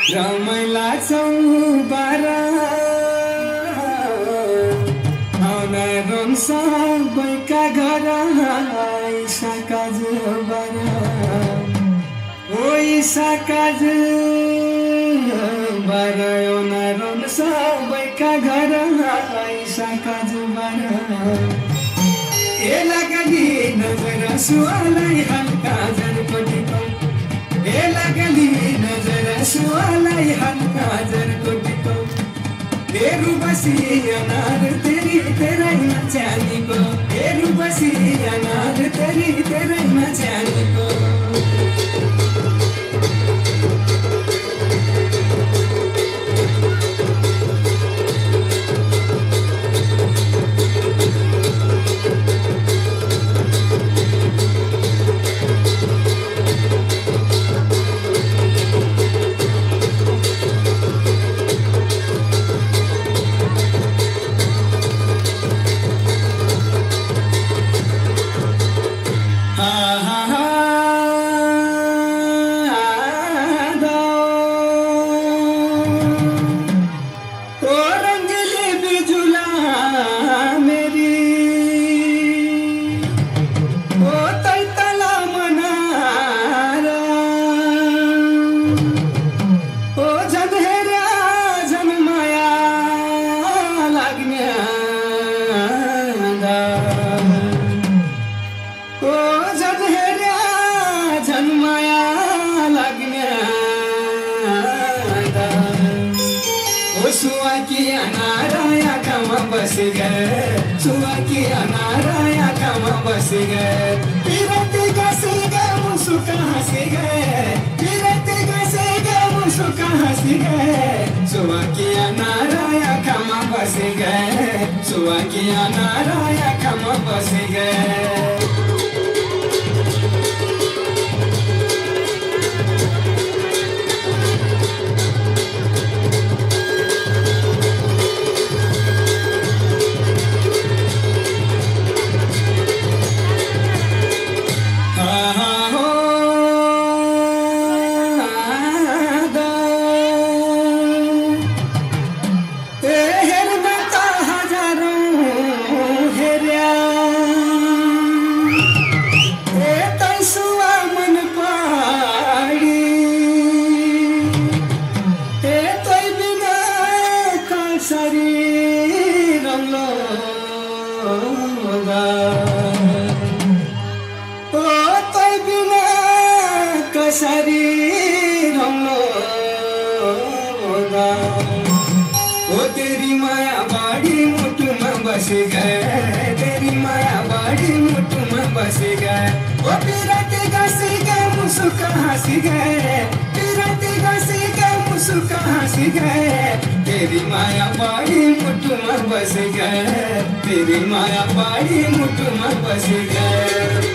रमाइला बारा आउन रोन सबैका घर साकाज बारा ओ साकाज बारा आउन रोन सबैका घर साकाज बारा ए लगली नजर सुहालाई हल्का झरपटिको ए लगली नजर सुहालाई हल्का झरपटिको तेरू बसी अनार तेरी तेरै नचानीको तेरू बसी अनार तेरी तेरै नचानीको सुवाकी अनाराया कमा बस गए सुवाकी अनाराया कमा बस गए पीरती गसे गए मुसुका हंस गए पीरती गसे गए मुसुका हंस गए सुवाकी अनाराया कमा बस गए सुवाकी अनाराया कमा बस गए तेरी माया बाड़ी मुठ में बस गए तेरी माया बाड़ी मुठ में बस गए ओ पीरती गसी गए मुसुका हंस गए पीरती गसी गए मुसुका हंस गए तेरी माया बाड़ी मुठ में बस गए तेरी माया बाड़ी मुठ में बस गए